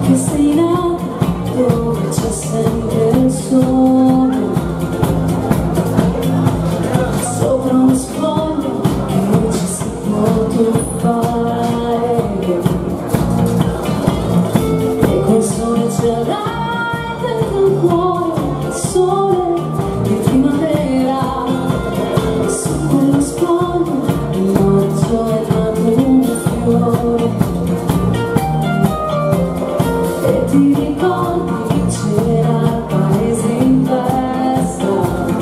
che sei nata dove c'è sempre il sole, sopra uno sfoglio che ci si può tuffare, e col sole ce l'hai dentro il cuore, il sole di primavera. Su quello sfoglio il maggio è nato un fiore, e ti ricordi che c'era il paese in festa,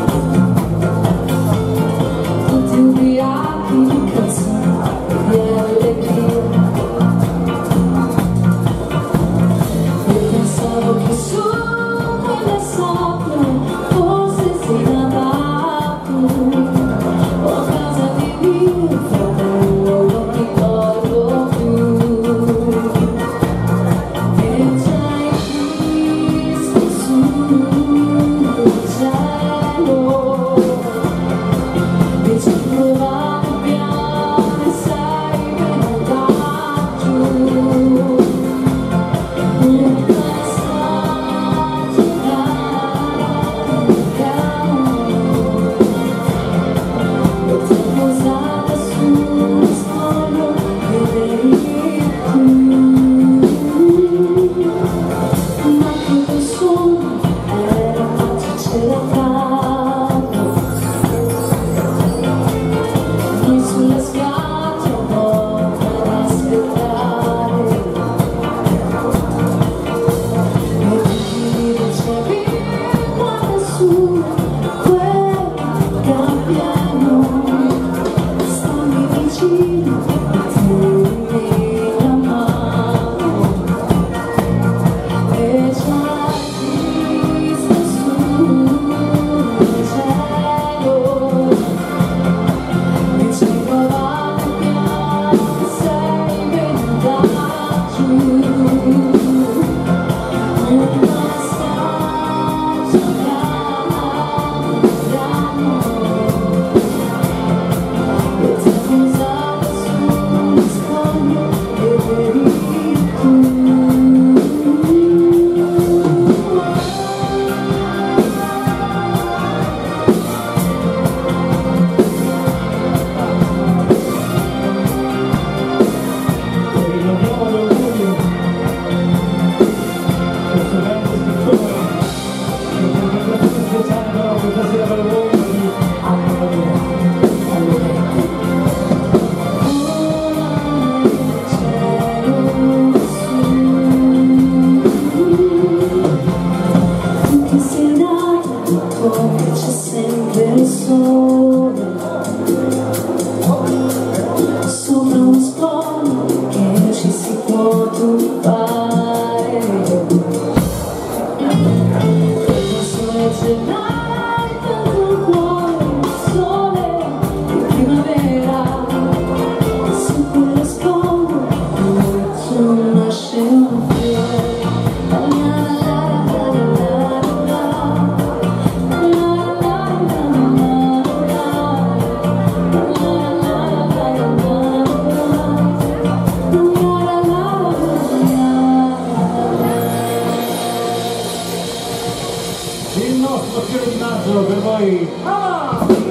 tutti ubriachi di canzoni di allegria, e pensavo che su quelle sabbie forse sei nata tu, o a casa di mio fratello non ricordo più. C'è sempre il sole sopra uno sfoglio che ci si può tuffare, e il sole ce l'hai dentro il cuore, il sole di primavera. Su quello sfoglio nasce un fiore. Il nostro fiore di maggio per voi.